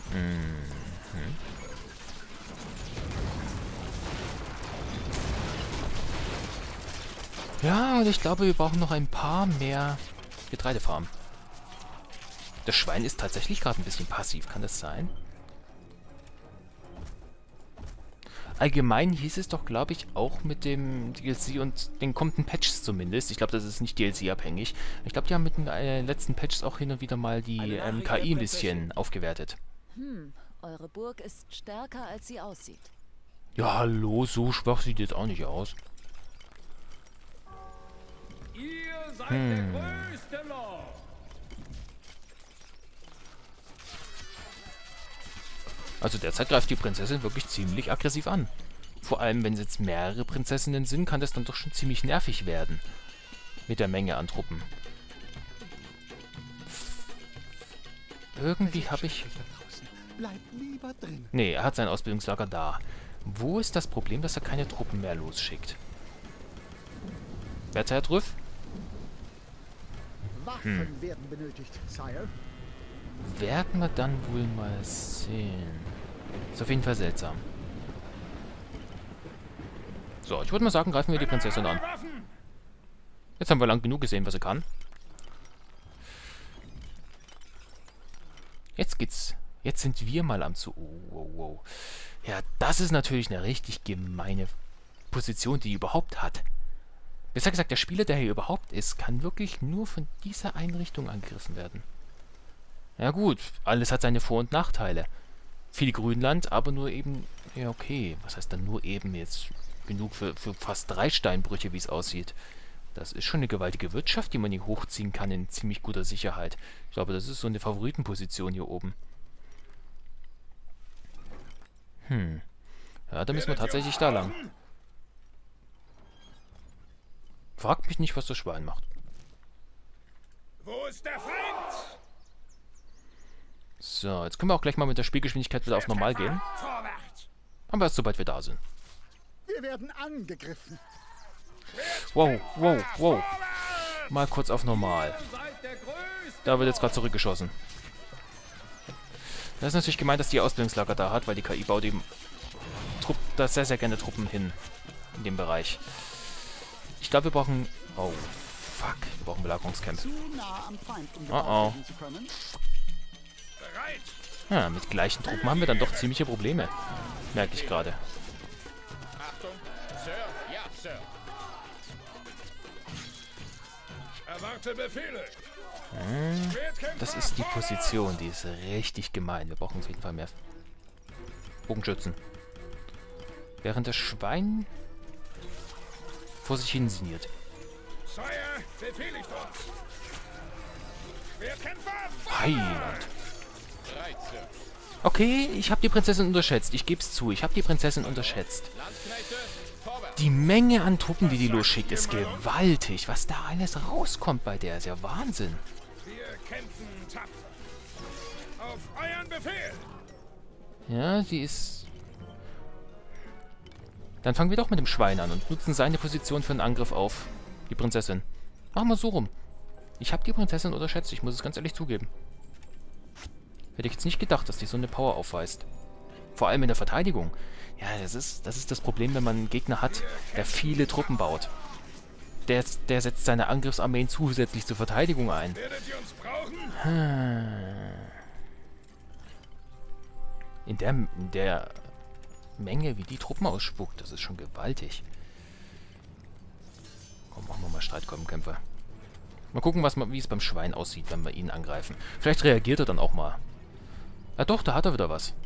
Mhm. Ja, und ich glaube, wir brauchen noch ein paar mehr Getreidefarmen. Das Schwein ist tatsächlich gerade ein bisschen passiv, kann das sein? Allgemein hieß es doch, glaube ich, auch mit dem DLC und den kommenden Patches zumindest. Ich glaube, das ist nicht DLC-abhängig. Ich glaube, die haben mit den letzten Patches auch hin und wieder mal die KI ein bisschen aufgewertet. Eure Burg ist stärker, als sie aussieht. Ja, hallo, so schwach sieht jetzt auch nicht aus. Ihr seid der größte Lord. Also derzeit greift die Prinzessin wirklich ziemlich aggressiv an. Vor allem, wenn es jetzt mehrere Prinzessinnen sind, kann das dann doch schon ziemlich nervig werden. Mit der Menge an Truppen. Irgendwie habe ich... Nee, er hat sein Ausbildungslager da. Wo ist das Problem, dass er keine Truppen mehr losschickt? Werter Herr Trüff? Waffen werden benötigt, Sire. Werden wir dann wohl mal sehen. Ist auf jeden Fall seltsam. So, ich würde mal sagen, greifen wir die Prinzessin an. Jetzt haben wir lang genug gesehen, was sie kann. Jetzt geht's. Jetzt sind wir mal am zu... Oh, wow, wow. Ja, das ist natürlich eine richtig gemeine Position, die überhaupt hat. Besser gesagt, der Spieler, der hier überhaupt ist, kann wirklich nur von dieser Einrichtung angegriffen werden. Ja gut, alles hat seine Vor- und Nachteile. Viel Grünland, aber nur eben... Ja, okay. Was heißt dann nur eben jetzt? Genug für fast 3 Steinbrüche, wie es aussieht. Das ist schon eine gewaltige Wirtschaft, die man hier hochziehen kann in ziemlich guter Sicherheit. Ich glaube, das ist so eine Favoritenposition hier oben. Ja, da müssen wir tatsächlich da lang. Fragt mich nicht, was das Schwein macht. Wo ist der Feind? So, jetzt können wir auch gleich mal mit der Spielgeschwindigkeit wieder auf normal gehen. Vorwärts. Aber erst sobald wir da sind. Wir werden angegriffen. Wow, wow, wow. Mal kurz auf normal. Seid der größte. Da wird jetzt gerade zurückgeschossen. Das ist natürlich gemeint, dass die Ausbildungslager da hat, weil die KI baut eben da sehr, sehr gerne Truppen hin. In dem Bereich. Ich glaube, wir brauchen... Oh, fuck. Wir brauchen Belagerungscamp. Zu nah am Feind, um Oh, zu können. Bereit. Ja, mit gleichen Truppen haben wir dann doch ziemliche Probleme. Merke ich gerade. Achtung. Sir. Ja, Sir. Ich erwarte Befehle. Das ist die Position, die ist richtig gemein. Wir brauchen auf jeden Fall mehr Bogenschützen. Während das Schwein vor sich hin sinniert. Sire, befehligt uns. Schwertkämpfer. Heiland. Bereit, Sir. Okay, ich habe die Prinzessin unterschätzt. Ich gebe es zu, ich habe die Prinzessin unterschätzt. Landsknechte, vorwärts. Die Menge an Truppen, die losschickt, ist gewaltig. Was da alles rauskommt bei der, ist ja Wahnsinn. Wir kämpfen tapfer. Auf euren Befehl. Ja, sie ist... Dann fangen wir doch mit dem Schwein an und nutzen seine Position für einen Angriff auf die Prinzessin. Machen wir so rum. Ich habe die Prinzessin unterschätzt, ich muss es ganz ehrlich zugeben. Hätte ich jetzt nicht gedacht, dass die so eine Power aufweist. Vor allem in der Verteidigung. Ja, das ist das Problem, wenn man einen Gegner hat, der viele Truppen baut. Der setzt seine Angriffsarmeen zusätzlich zur Verteidigung ein. Werdet ihr uns brauchen? In der Menge, wie die Truppen ausspuckt, das ist schon gewaltig. Komm, machen wir mal Streitkolbenkämpfer. Mal gucken, wie es beim Schwein aussieht, wenn wir ihn angreifen. Vielleicht reagiert er dann auch mal. Ja doch, da hat er wieder was.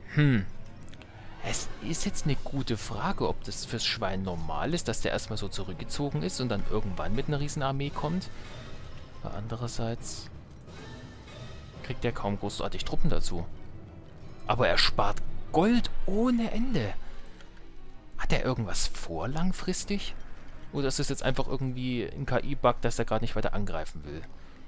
Es ist jetzt eine gute Frage, ob das fürs Schwein normal ist, dass der erstmal so zurückgezogen ist und dann irgendwann mit einer Riesenarmee kommt. Aber andererseits kriegt er kaum großartig Truppen dazu. Aber er spart Gold ohne Ende. Hat er irgendwas vor langfristig? Oder ist das jetzt einfach irgendwie ein KI-Bug, dass er gerade nicht weiter angreifen will?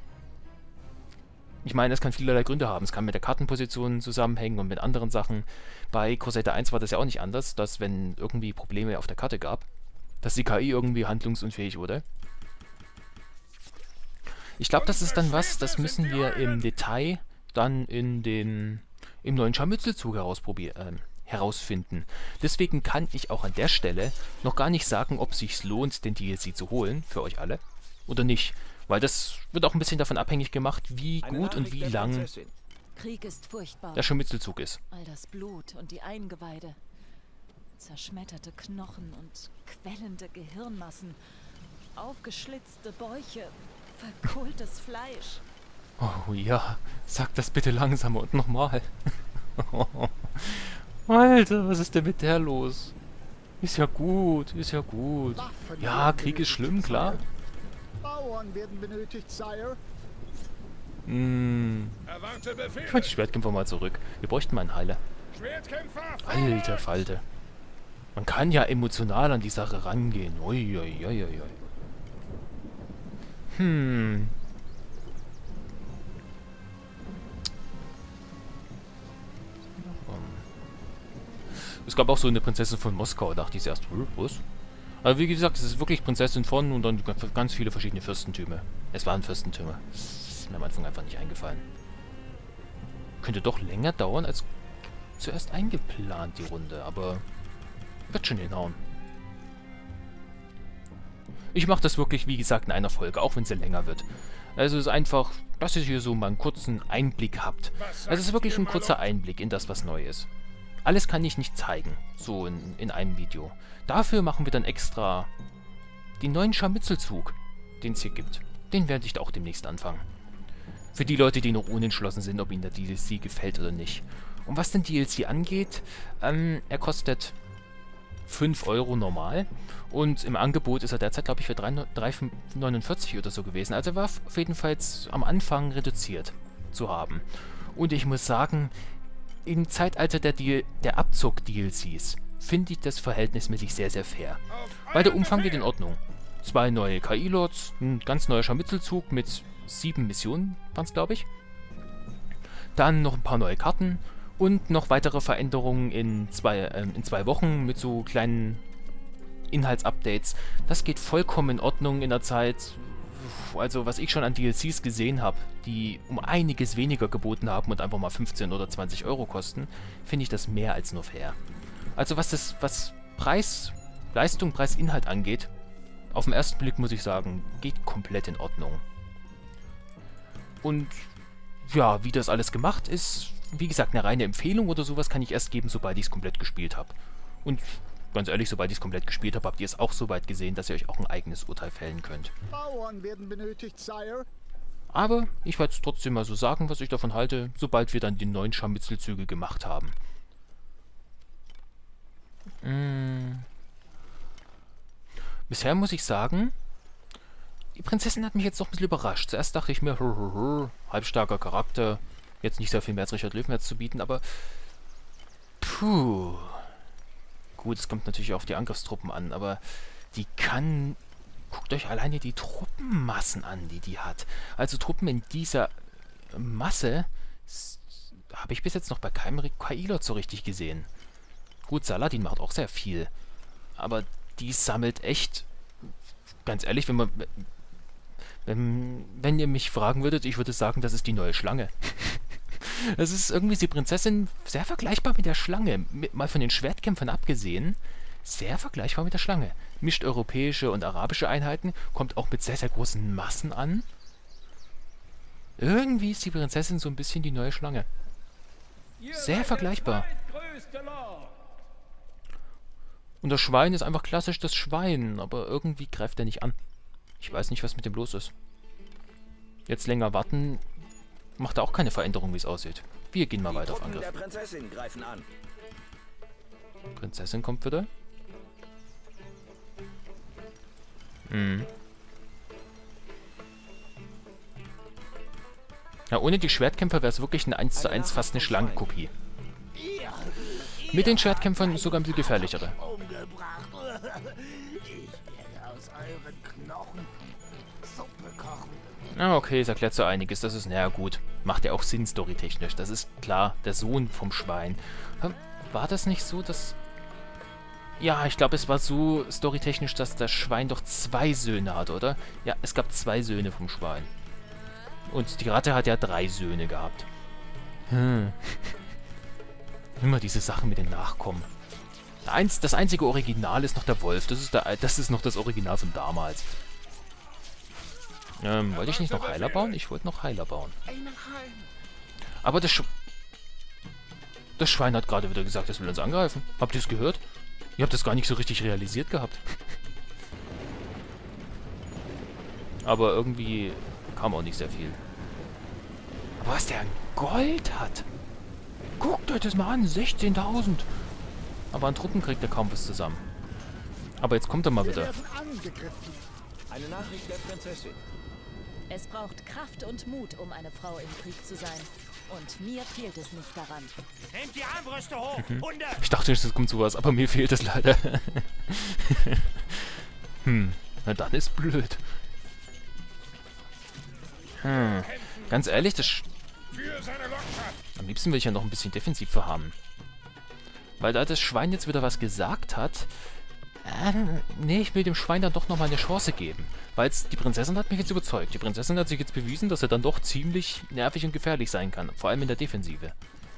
Ich meine, es kann vielerlei Gründe haben. Es kann mit der Kartenposition zusammenhängen und mit anderen Sachen. Bei Crusader 1 war das ja auch nicht anders, dass wenn irgendwie Probleme auf der Karte gab, dass die KI irgendwie handlungsunfähig wurde. Ich glaube, das ist dann was, das müssen wir im Detail dann in im neuen Scharmützelzug herausfinden. Deswegen kann ich auch an der Stelle noch gar nicht sagen, ob es sich lohnt, den DLC zu holen, für euch alle, oder nicht. Weil das wird auch ein bisschen davon abhängig gemacht, wie gut und wie lang Krieg ist furchtbar. der Scharmützelzug ist. All das Blut und die Eingeweide. Zerschmetterte Knochen und quellende Gehirnmassen. Aufgeschlitzte Bäuche. Verkohltes Fleisch. Oh ja, sag das bitte langsamer und nochmal. Alter, was ist denn mit der los? Ist ja gut, ist ja gut. Waffen Ja, werden Krieg ist benötigt, schlimm, klar. Sire. Bauern werden benötigt, Sire. Erwarte Befehle. Ich wollte die Schwertkämpfer mal zurück. Wir bräuchten mal einen Heiler. Schwertkämpfer, Alter vorwärts! Falter. Man kann ja emotional an die Sache rangehen. Uiuiuiui. Es gab auch so eine Prinzessin von Moskau, da dachte ich erst, was? Aber wie gesagt, es ist wirklich Prinzessin von und dann ganz viele verschiedene Fürstentümer. Es waren Fürstentümer. Das ist mir am Anfang einfach nicht eingefallen. Könnte doch länger dauern als zuerst eingeplant, die Runde, aber wird schon hinhauen. Ich mache das wirklich, wie gesagt, in einer Folge, auch wenn sie länger wird. Also es ist einfach, dass ihr hier so mal einen kurzen Einblick habt. Also es ist wirklich ein kurzer Einblick in das, was neu ist. Alles kann ich nicht zeigen, so in einem Video. Dafür machen wir dann extra den neuen Scharmützelzug, den es hier gibt. Den werde ich da auch demnächst anfangen. Für die Leute, die noch unentschlossen sind, ob ihnen der DLC gefällt oder nicht. Und was den DLC angeht, er kostet 5 Euro normal. Und im Angebot ist er derzeit, glaube ich, für 3,49 oder so gewesen. Also er war auf jeden Fall jetzt am Anfang reduziert zu haben. Und ich muss sagen, im Zeitalter der Abzug-DLCs finde ich das verhältnismäßig sehr, sehr fair. Weil der Umfang geht in Ordnung. 2 neue KI-Lords, ein ganz neuer Scharmützelzug mit 7 Missionen, waren es, glaube ich. Dann noch ein paar neue Karten und noch weitere Veränderungen in 2 Wochen mit so kleinen Inhaltsupdates. Das geht vollkommen in Ordnung in der Zeit. Also was ich schon an DLCs gesehen habe, die um einiges weniger geboten haben und einfach mal 15 oder 20 Euro kosten, finde ich das mehr als nur fair. Also was Preis-Leistung, Preis-Inhalt angeht, auf den ersten Blick muss ich sagen, geht komplett in Ordnung. Und ja, wie das alles gemacht ist, wie gesagt, eine reine Empfehlung oder sowas kann ich erst geben, sobald ich es komplett gespielt habe. Und ganz ehrlich, sobald ich es komplett gespielt habe, habt ihr es auch so weit gesehen, dass ihr euch auch ein eigenes Urteil fällen könnt. Bauern werden benötigt, Sire. Aber ich werde es trotzdem mal so sagen, was ich davon halte, sobald wir dann die neuen Scharmützelzüge gemacht haben. Bisher muss ich sagen, die Prinzessin hat mich jetzt doch ein bisschen überrascht. Zuerst dachte ich mir, halbstarker Charakter, jetzt nicht sehr viel mehr als Richard Löwenherz zu bieten, aber puh. Gut, es kommt natürlich auf die Angriffstruppen an, aber die kann... Guckt euch alleine die Truppenmassen an, die hat. Also Truppen in dieser Masse habe ich bis jetzt noch bei keinem KI-Lord so richtig gesehen. Gut, Saladin macht auch sehr viel. Aber die sammelt echt... Ganz ehrlich, wenn ihr mich fragen würdet, ich würde sagen, das ist die neue Schlange. Das ist irgendwie die Prinzessin sehr vergleichbar mit der Schlange. Mal von den Schwertkämpfern abgesehen, sehr vergleichbar mit der Schlange. Mischt europäische und arabische Einheiten, kommt auch mit sehr, sehr großen Massen an. Irgendwie ist die Prinzessin so ein bisschen die neue Schlange. Sehr vergleichbar. Und das Schwein ist einfach klassisch das Schwein, aber irgendwie greift er nicht an. Ich weiß nicht, was mit dem los ist. Jetzt länger warten, macht er auch keine Veränderung, wie es aussieht. Wir gehen mal weiter auf Angriff. Der Prinzessin greifen an. Prinzessin kommt wieder. Ja, ohne die Schwertkämpfer wäre es wirklich eine 1:1 fast eine Schlangenkopie. Mit den Schwertkämpfern sogar ein bisschen gefährlichere. Ah, okay, es erklärt so einiges. Das ist, naja gut, macht ja auch Sinn storytechnisch. Das ist klar, der Sohn vom Schwein. War das nicht so, dass... Ja, ich glaube, es war so storytechnisch, dass das Schwein doch 2 Söhne hat, oder? Ja, es gab 2 Söhne vom Schwein. Und die Ratte hat ja 3 Söhne gehabt. Immer diese Sachen mit den Nachkommen. Das einzige Original ist noch der Wolf. Das ist noch das Original von damals. Wollte ich nicht noch Heiler bauen? Ich wollte noch Heiler bauen. Aber das Schwein hat gerade wieder gesagt, es will uns angreifen. Habt ihr es gehört? Ihr habt das gar nicht so richtig realisiert gehabt. Aber irgendwie kam auch nicht sehr viel. Aber was der an Gold hat! Guckt euch das mal an, 16.000! Aber an Truppen kriegt er kaum was zusammen. Aber jetzt kommt er mal Wir wieder. werden angegriffen. Eine Nachricht der Prinzessin. Es braucht Kraft und Mut, um eine Frau im Krieg zu sein. Und mir fehlt es nicht daran. Nehmt die Armbrüste hoch! Hunde! Ich dachte, es kommt sowas, aber mir fehlt es leider. Na dann ist blöd. Ganz ehrlich, am liebsten will ich ja noch ein bisschen defensiv verharren. Weil da das Schwein jetzt wieder was gesagt hat, nee, ich will dem Schwein dann doch nochmal eine Chance geben. Weil die Prinzessin hat mich jetzt überzeugt. Die Prinzessin hat sich jetzt bewiesen, dass er dann doch ziemlich nervig und gefährlich sein kann. Vor allem in der Defensive.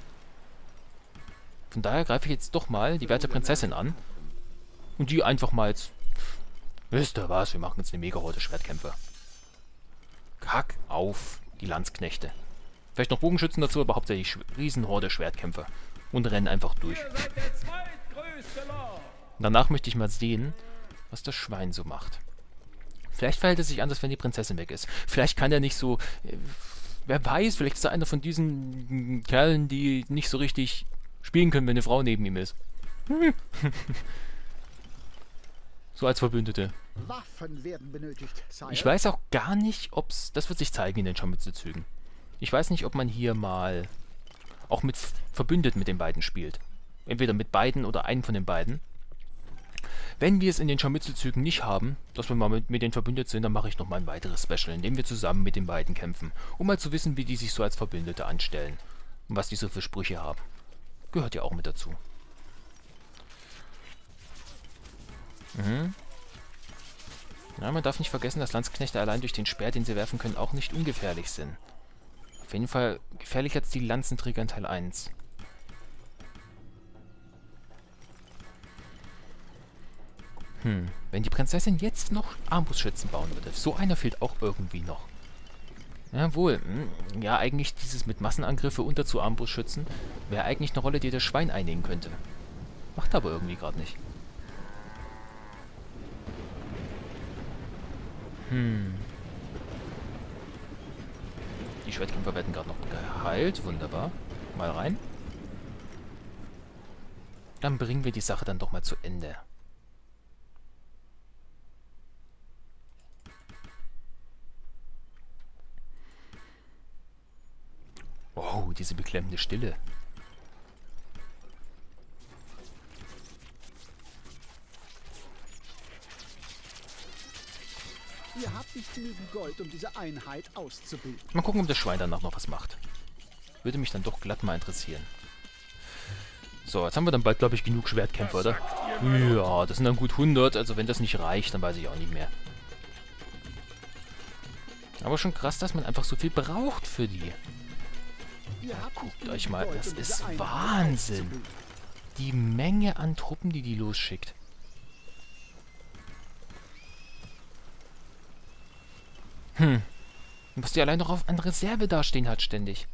Von daher greife ich jetzt doch mal die werte Prinzessin an. Und die einfach mal jetzt... Wisst ihr was, wir machen jetzt eine Mega-Horde Schwertkämpfer. Kack auf die Landsknechte. Vielleicht noch Bogenschützen dazu, aber hauptsächlich Riesenhorde Schwertkämpfer. Und rennen einfach durch. Ihr seid der zweitgrößte Lord. Danach möchte ich mal sehen, was das Schwein so macht. Vielleicht verhält es sich anders, wenn die Prinzessin weg ist. Vielleicht kann er nicht so... wer weiß, vielleicht ist er einer von diesen Kerlen, die nicht so richtig spielen können, wenn eine Frau neben ihm ist. So als Verbündete. Waffen werden benötigt, Sire. Ich weiß auch gar nicht, ob's... Das wird sich zeigen in den Scharmützelzügen. Ich weiß nicht, ob man hier mal auch mit Verbündeten mit den beiden spielt. Entweder mit beiden oder einen von den beiden. Wenn wir es in den Scharmützelzügen nicht haben, dass wir mal mit denen verbündet sind, dann mache ich nochmal ein weiteres Special, in dem wir zusammen mit den beiden kämpfen. Um mal zu wissen, wie die sich so als Verbündete anstellen. Und was die so für Sprüche haben. Gehört ja auch mit dazu. Ja, man darf nicht vergessen, dass Landsknechte allein durch den Speer, den sie werfen können, auch nicht ungefährlich sind. Auf jeden Fall gefährlicher als die Lanzenträger in Teil 1. Wenn die Prinzessin jetzt noch Armbrustschützen bauen würde. So einer fehlt auch irgendwie noch. Jawohl. Ja, eigentlich dieses mit Massenangriffe unter zu Armbrustschützen wäre eigentlich eine Rolle, die das Schwein einnehmen könnte. Macht aber irgendwie gerade nicht. Die Schwertkämpfer werden gerade noch geheilt. Wunderbar. Mal rein. Dann bringen wir die Sache dann doch mal zu Ende. Oh, diese beklemmende Stille. Ihr habt nicht genügend Gold, um diese Einheit auszubilden. Mal gucken, ob das Schwein danach noch was macht. Würde mich dann doch glatt mal interessieren. So, jetzt haben wir dann bald, glaube ich, genug Schwertkämpfer, oder? Ja, das sind dann gut 100. Also wenn das nicht reicht, dann weiß ich auch nicht mehr. Aber schon krass, dass man einfach so viel braucht für die. Ihr habt nicht Guckt euch genügend mal, Gold, das um diese ist Einheit Wahnsinn. auszubilden. Die Menge an Truppen, die losschickt. Was die allein noch an Reserve dastehen hat ständig.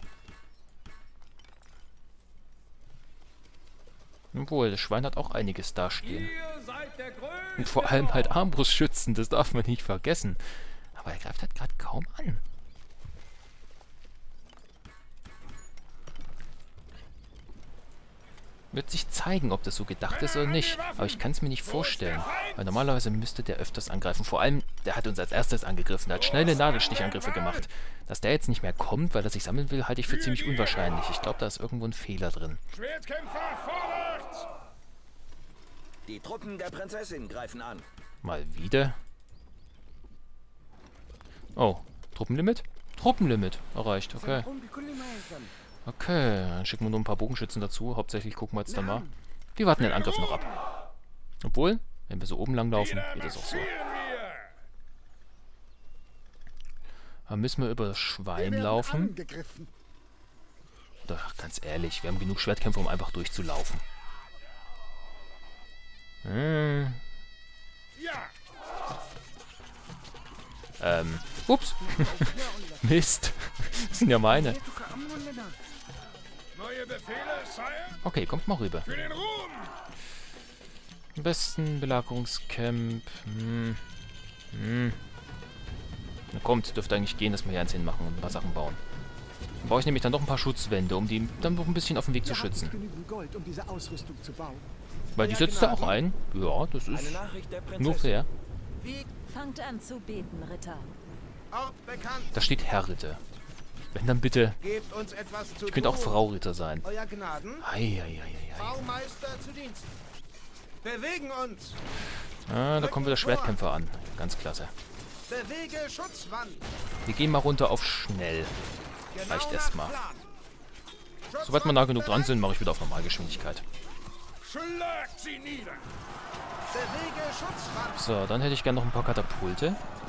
Obwohl, das Schwein hat auch einiges dastehen. Ihr seid der größte Und vor allem halt Armbrustschützen, das darf man nicht vergessen. Aber er greift halt gerade kaum an. Wird sich zeigen, ob das so gedacht ist oder nicht. Aber ich kann es mir nicht vorstellen. Weil normalerweise müsste der öfters angreifen. Vor allem, der hat uns als erstes angegriffen. Der hat schnelle Nadelstichangriffe gemacht. Dass der jetzt nicht mehr kommt, weil er sich sammeln will, halte ich für ziemlich unwahrscheinlich. Ich glaube, da ist irgendwo ein Fehler drin. Schwertkämpfer vorwärts! Die Truppen der Prinzessin greifen an. Mal wieder. Oh, Truppenlimit? Truppenlimit erreicht, okay. Okay, dann schicken wir nur ein paar Bogenschützen dazu. Hauptsächlich gucken wir jetzt dann mal. Wir warten den Angriff noch ab. Obwohl, wenn wir so oben lang laufen, geht das auch so. Dann müssen wir über das Wir Schwein werden laufen. angegriffen. Ach, ganz ehrlich, wir haben genug Schwertkämpfe, um einfach durchzulaufen. Ups. Mist. Das sind ja meine. Neue Befehle, Sire? Okay, kommt mal rüber. Für den Ruhm! Am besten Belagerungscamp. Na kommt, dürfte eigentlich gehen, dass wir hier eins hinmachen und ein paar Sachen bauen. Dann baue ich nämlich dann noch ein paar Schutzwände, um die dann noch ein bisschen auf dem Weg zu schützen. Genügend Gold, um diese Ausrüstung zu bauen. Weil die setzt er auch ein. Ja, das Eine ist Nachricht der nur Prinzessin. fair. Wie Fangt an zu beten, Ritter. Ort bekannt. Da steht Herr Ritter. Wenn dann bitte. Gebt uns etwas zu Ich könnte auch tun. Frau Ritter sein. Euer Gnaden, Eieieiei. Baumeister zu Diensten. Bewegen uns. Ah, da kommen wieder Schwertkämpfer an. Ganz klasse. Bewege Schutzwand. Wir gehen mal runter auf schnell. Genau Reicht nach erstmal. Plan. Sobald wir nah genug dran sind, mache ich wieder auf Normalgeschwindigkeit. Schlagt sie nieder! Bewege Schutzwand. So, dann hätte ich gerne noch ein paar Katapulte.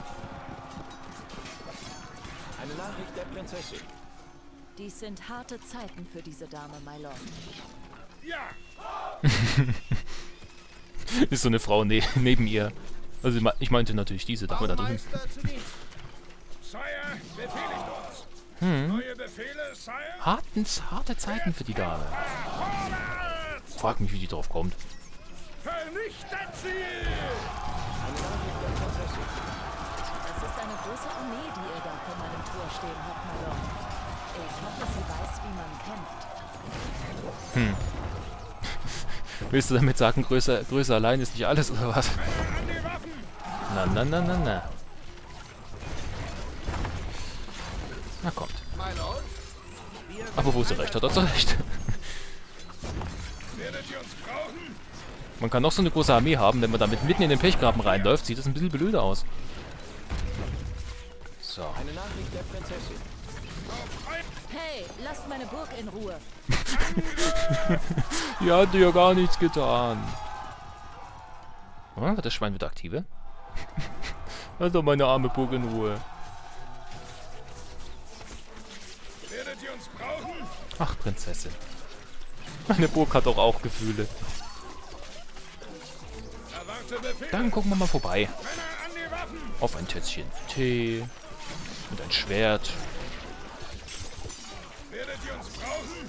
Eine Nachricht der Prinzessin. Dies sind harte Zeiten für diese Dame, my Lord. Ja! Ist so eine Frau neben ihr. Also ich meinte natürlich diese Dame da drüben. Baumeister zu Diensten. Sire, befehligt uns! Neue Befehle, Sire? Harte Zeiten für die Dame. Vorwärts! Frag mich, wie die drauf kommt. Vernichtet sie! Eine Nachricht der Prinzessin. Das ist eine große Armee, die ihr da vor meinem Tor stehen habt, my Lord. Ich hoffe, sie weiß, wie man kämpft. Willst du damit sagen, größer allein ist nicht alles, oder was? An die Waffen! Na. Na kommt. My Lord. Wir Aber wo sie recht hat, hat sie recht. Werdet ihr uns brauchen? Man kann noch so eine große Armee haben, wenn man damit mitten in den Pechgraben reinläuft, sieht das ein bisschen blöde aus. So. Eine Nachricht der Prinzessin. Hey, lasst meine Burg in Ruhe. Die hat dir ja gar nichts getan. Oh, wird das Schwein wieder aktiver? Lass doch meine arme Burg in Ruhe. Werdet ihr uns brauchen? Ach, Prinzessin. Meine Burg hat doch auch Gefühle. Erwarte Befehle! Dann gucken wir mal vorbei. Männer an die Waffen! Auf ein Tässchen Tee. Und ein Schwert. Werdet ihr uns brauchen?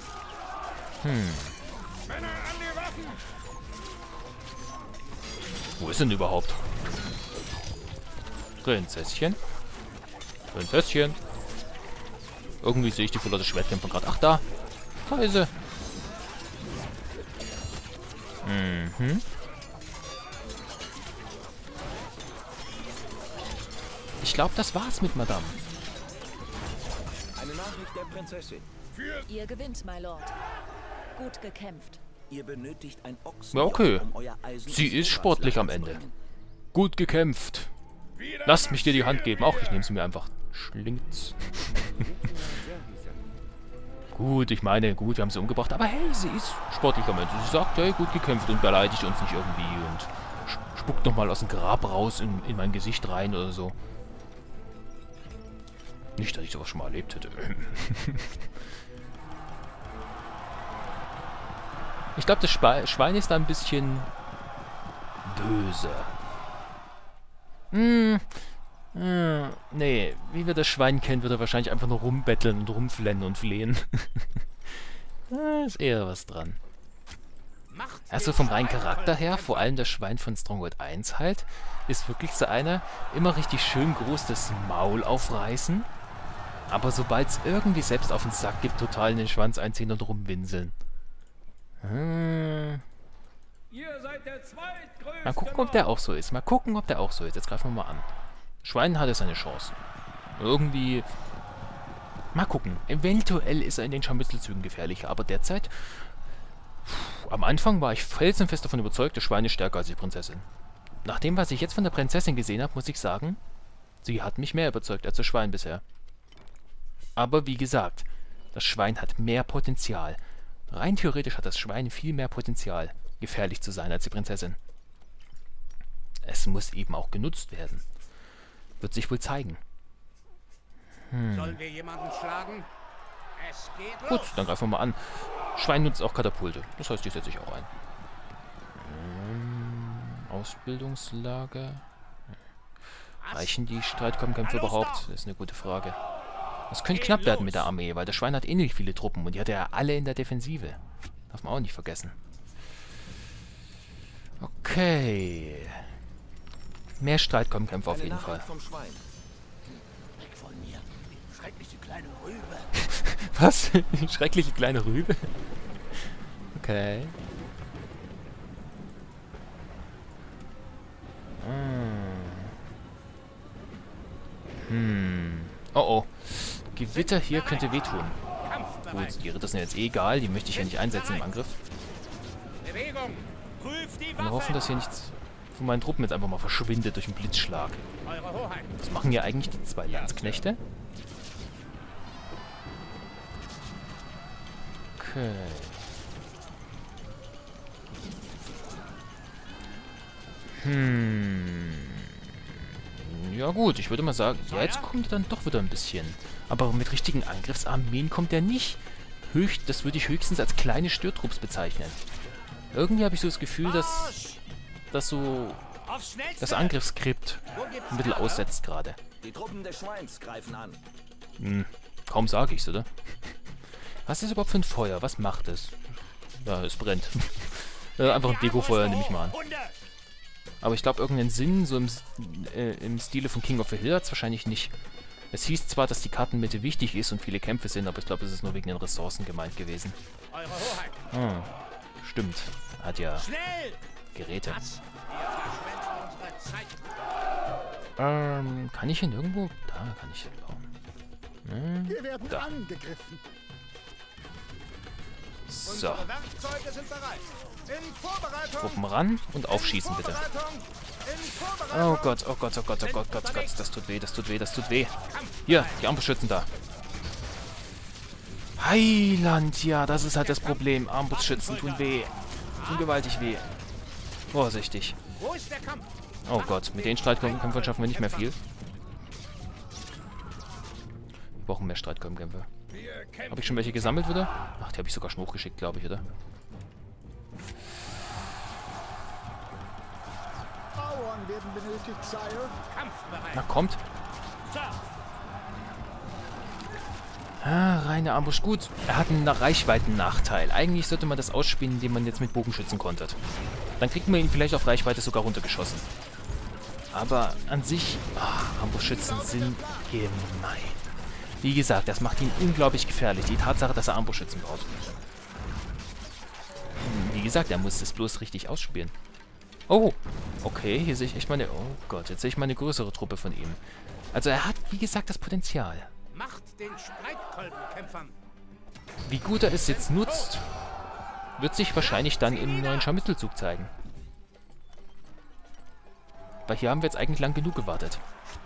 Männer an die Waffen! Wo ist denn überhaupt? Prinzesschen? Prinzesschen? Irgendwie sehe ich die verlorene Schwertkämpfer gerade. Ach, da. Da ist sie. Ich glaube, das war's mit Madame. Eine Nachricht der Prinzessin. Für Ihr gewinnt, my Lord. Gut gekämpft. Ihr benötigt ein Ochsen, Ja, okay. um euer Eisen Sie ins ist sportlich am Vorratslager Ende. zu bringen. Gut gekämpft. wieder Lass mich dir die Hand marschieren geben. Auch wir. ich nehme sie mir einfach. Schlingt's. Gut, ich meine, gut, wir haben sie umgebracht. Aber hey, sie ist sportlich am Ende. Sie sagt, hey, gut gekämpft und beleidigt uns nicht irgendwie und spuckt nochmal aus dem Grab raus in mein Gesicht rein oder so. Nicht, dass ich sowas schon mal erlebt hätte. Ich glaube, das Schwein ist da ein bisschen böse. Nee, wie wir das Schwein kennen, wird er wahrscheinlich einfach nur rumbetteln und rumflennen und flehen. Da ist eher was dran. Also vom reinen Charakter her, vor allem das Schwein von Stronghold 1 halt, ist wirklich so einer, immer richtig schön groß das Maul aufreißen, aber sobald es irgendwie selbst auf den Sack gibt, total in den Schwanz einziehen und rumwinseln. Ihr seid der zweitgrößte Mal gucken, ob der auch so ist. Jetzt greifen wir mal an. Schwein hatte seine Chance. Irgendwie... Mal gucken. Eventuell ist er in den Scharmützelzügen gefährlicher, aber derzeit... Am Anfang war ich felsenfest davon überzeugt, das Schwein ist stärker als die Prinzessin. Nach dem, was ich jetzt von der Prinzessin gesehen habe, muss ich sagen, sie hat mich mehr überzeugt als das Schwein bisher. Aber wie gesagt, das Schwein hat mehr Potenzial. Rein theoretisch hat das Schwein viel mehr Potenzial, gefährlich zu sein als die Prinzessin. Es muss eben auch genutzt werden. Wird sich wohl zeigen. Sollen wir jemanden schlagen? Es geht Gut, los. dann greifen wir mal an. Schwein nutzt auch Katapulte. Das heißt, die setze ich auch ein. Ausbildungslager. Reichen die Streitkolbenkämpfe überhaupt? Das ist eine gute Frage. Das könnte knapp werden mit der Armee, weil der Schwein hat ähnlich viele Truppen und die hat er ja alle in der Defensive. Darf man auch nicht vergessen. Okay. Mehr Streitkolbenkämpfe auf Eine jeden Nachricht Fall. vom Schwein. Weg von mir. Schreckliche kleine Rübe. Was? Schreckliche kleine Rübe? Okay. Oh oh. Gewitter hier könnte wehtun. Gut, die Ritter sind jetzt eh egal. Die möchte ich ja nicht einsetzen im Angriff. Bewegung. Prüft die Wir hoffen, dass hier nichts von meinen Truppen jetzt einfach mal verschwindet durch einen Blitzschlag. Eure Hoheit. Was machen hier eigentlich die zwei Landsknechte? Okay. Ja gut, ich würde mal sagen, ja, jetzt kommt er dann doch wieder ein bisschen. Aber mit richtigen Angriffsarmeen kommt er nicht. Das würde ich höchstens als kleine Störtrupps bezeichnen. Irgendwie habe ich so das Gefühl, dass so Aufs Schnellste. das Angriffsskript ein bisschen aussetzt gerade. Die Truppen des Schweins greifen an. Kaum sage ich's, oder? Was ist überhaupt für ein Feuer? Was macht es? Ja, es brennt. Einfach ein Dekofeuer, nehme ich mal an. Hunde. Aber ich glaube, irgendeinen Sinn, so im Stile von King of the Hill hat es wahrscheinlich nicht. Es hieß zwar, dass die Kartenmitte wichtig ist und viele Kämpfe sind, aber ich glaube, es ist nur wegen den Ressourcen gemeint gewesen. Eure Hoheit. Stimmt. Hat ja Schnell. Geräte. Was? Wir verschwenden unsere Zeit. Kann ich ihn irgendwo... Da kann ich ihn bauen. Wir werden Da. angegriffen. So. Unsere Werkzeuge sind bereit. In Vorbereitung. Truppen ran und aufschießen, bitte. Vorbereitung. In Vorbereitung. Oh Gott, oh Gott, oh Gott, oh Gott, Gott, Gott. Das tut weh, das tut weh, das tut weh. Hier, die Armbrustschützen da. Heiland, ja, das ist halt das Problem. Armbrustschützen tun weh. Tun gewaltig weh. Vorsichtig. Wo ist der Kampf? Oh Gott, mit den Streitkolbenkämpfern schaffen wir nicht mehr viel. Wir brauchen mehr Streitkolbenkämpfe. Habe ich schon welche gesammelt wieder? Ach, die habe ich sogar schon hochgeschickt, glaube ich, oder? Bauern werden benötigt, Sire. Kampfbereit. Na, kommt. Sir. Ah, reine Ambush. Gut, er hat einen Reichweitennachteil. Eigentlich sollte man das ausspielen, indem man jetzt mit Bogenschützen kontert. Dann kriegt man ihn vielleicht auf Reichweite sogar runtergeschossen. Aber an sich, Ambuschützen sind gemein. Wie gesagt, das macht ihn unglaublich gefährlich. Die Tatsache, dass er Ambuschützen baut. Wie gesagt, er muss es bloß richtig ausspielen. Oh, okay, hier sehe ich echt meine... Oh Gott, jetzt sehe ich mal eine größere Truppe von ihm. Also er hat, wie gesagt, das Potenzial. Macht den Streitkolbenkämpfern. Wie gut er es jetzt nutzt, wird sich wahrscheinlich dann im neuen Scharmützelzug zeigen. Weil hier haben wir jetzt eigentlich lang genug gewartet.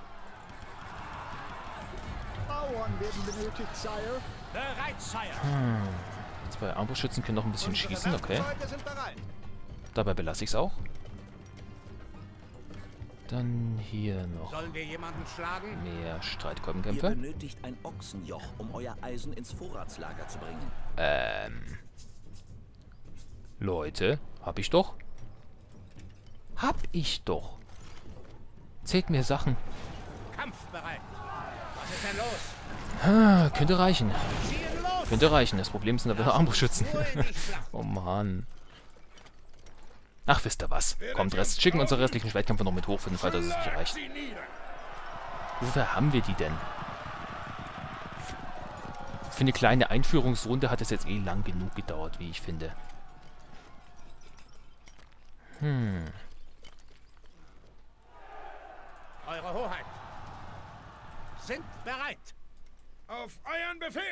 Bauern werden benötigt, Sire. Bereit, Sire. Zwei Armbrustschützen können noch ein bisschen schießen, okay. Werkzeuge sind bereit. Dabei belasse ich es auch. Dann hier noch Sollen wir jemanden schlagen? mehr Ihr Streitkolbenkämpfe. benötigt ein Ochsenjoch, um euer Eisen ins Vorratslager zu bringen. Leute, hab ich doch. Hab ich doch. Zählt mir Sachen. Kampfbereit. Was ist denn los? Könnte reichen. Ziehen los. Könnte reichen. Das Problem sind aber Armbrustschützen. Nur in die Schlacht. Oh Mann. Ach, wisst ihr was? Kommt, schicken unsere restlichen Schwertkämpfer noch mit hoch für den Fall, dass es nicht reicht. Wie viel haben wir die denn? Für eine kleine Einführungsrunde hat es jetzt eh lang genug gedauert, wie ich finde. Eure Hoheit. Sind bereit. Auf euren Befehl!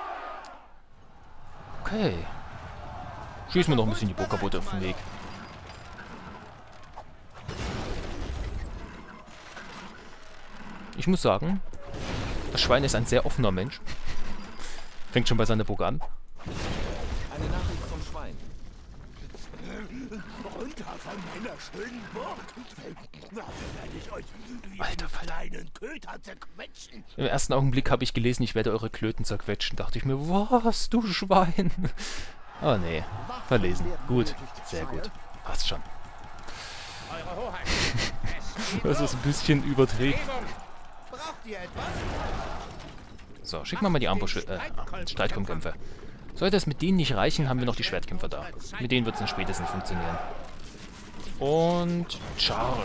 Okay. Schießen wir noch ein bisschen die Burg kaputt auf den Weg. Ich muss sagen, das Schwein ist ein sehr offener Mensch. Fängt schon bei seiner Burg an. Eine Nachricht vom Schwein. Runter von meiner schönen Burg. Dafür werde ich euch wie Alter, einen kleinen Köter zerquetschen. Im ersten Augenblick habe ich gelesen, ich werde eure Klöten zerquetschen. Dachte ich mir, was, du Schwein? Oh nee, verlesen. Gut, sehr gut. Passt schon. Eure Hoheit. Das ist ein bisschen übertrieben. Braucht ihr etwas? So, schicken wir mal die Streitkolbenkämpfer. Sollte es mit denen nicht reichen, haben wir noch die Schwertkämpfer da. Mit denen wird es dann spätestens funktionieren. Und Charge.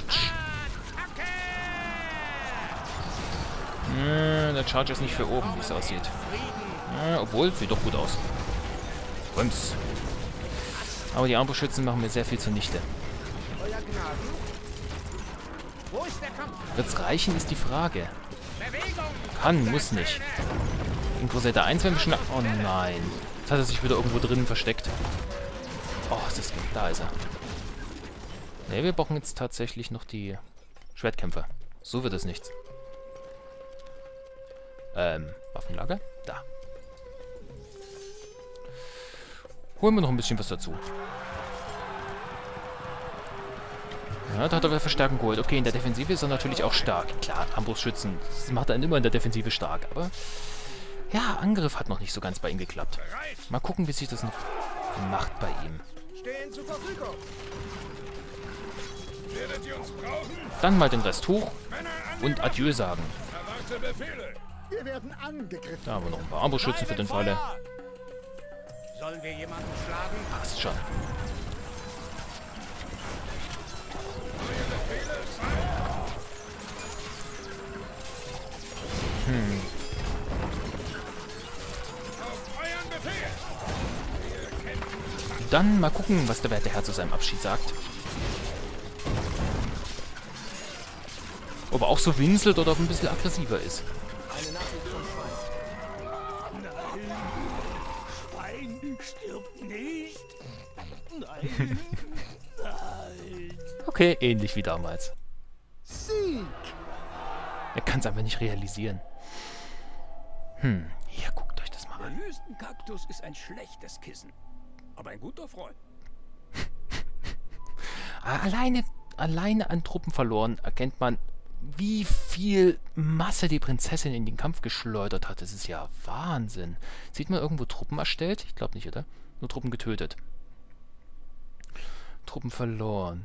Der Charge ist nicht für oben, wie es aussieht. Obwohl, sieht doch gut aus. Rums. Aber die Armbrustschützen machen mir sehr viel zunichte. Euer Gnaden? Wo ist der Kampf? Wird's reichen, ist die Frage. Kann, muss nicht. In Crusader 1 werden wir schon... Oh nein. Jetzt hat er sich wieder irgendwo drinnen versteckt. Oh, das geht. Da ist er. Ne, wir brauchen jetzt tatsächlich noch die Schwertkämpfer. So wird es nichts. Waffenlager? Da. Holen wir noch ein bisschen was dazu. Ja, da hat er wieder Verstärkung geholt. Okay, in der Defensive ist er natürlich auch stark. Klar, Armbrustschützen, das macht er immer in der Defensive stark. Aber ja, Angriff hat noch nicht so ganz bei ihm geklappt. Mal gucken, wie sich das noch macht bei ihm. Stehen zur Verfügung. Werdet ihr uns brauchen? Dann mal den Rest hoch und Adieu sagen. Erwarte Befehle. Wir werden angegriffen. Da haben wir noch ein paar Armbrustschützen für den Falle. Sollen wir jemanden schlagen? Passt schon. Auf euren Befehl. Dann mal gucken, was der werte Herr zu seinem Abschied sagt. Ob er auch so winselt oder ob er ein bisschen aggressiver ist. Eine Nachricht vom Schwein. Nein, Schwein stirbt nicht. Nein, nein. Okay, ähnlich wie damals. Sieg! Er kann es einfach nicht realisieren. Hier, guckt euch das mal Der an. Wüstenkaktus ist ein schlechtes Kissen. Aber ein guter Freund. Alleine an Truppen verloren erkennt man, wie viel Masse die Prinzessin in den Kampf geschleudert hat. Das ist ja Wahnsinn. Sieht man irgendwo Truppen erstellt? Ich glaube nicht, oder? Nur Truppen getötet. Truppen verloren.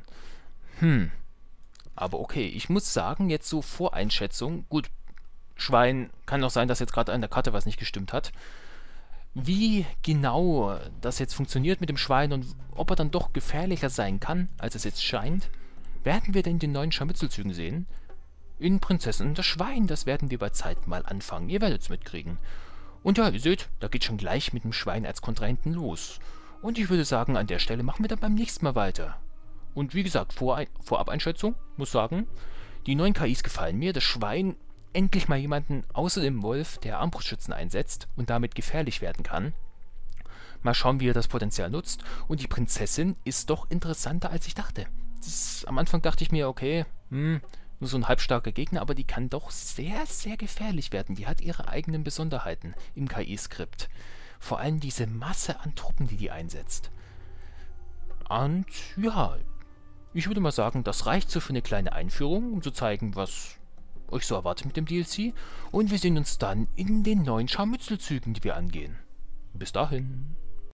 Aber okay, ich muss sagen, jetzt so Voreinschätzung. Gut, Schwein, kann auch sein, dass jetzt gerade an der Karte was nicht gestimmt hat. Wie genau das jetzt funktioniert mit dem Schwein und ob er dann doch gefährlicher sein kann, als es jetzt scheint, werden wir denn in den neuen Scharmützelzügen sehen. In Prinzessin und das Schwein, das werden wir bei Zeit mal anfangen. Ihr werdet es mitkriegen. Und ja, ihr seht, da geht schon gleich mit dem Schwein als Kontrahenten los. Und ich würde sagen, an der Stelle machen wir dann beim nächsten Mal weiter. Und wie gesagt, Vorab-Einschätzung, muss sagen, die neuen KIs gefallen mir. Das Schwein, endlich mal jemanden außer dem Wolf, der Armbrustschützen einsetzt und damit gefährlich werden kann. Mal schauen, wie er das Potenzial nutzt. Und die Prinzessin ist doch interessanter, als ich dachte. Am Anfang dachte ich mir, okay, nur so ein halbstarker Gegner, aber die kann doch sehr, sehr gefährlich werden. Die hat ihre eigenen Besonderheiten im KI-Skript. Vor allem diese Masse an Truppen, die einsetzt. Und ja, ich würde mal sagen, das reicht so für eine kleine Einführung, um zu zeigen, was euch so erwartet mit dem DLC. Und wir sehen uns dann in den neuen Scharmützelzügen, die wir angehen. Bis dahin.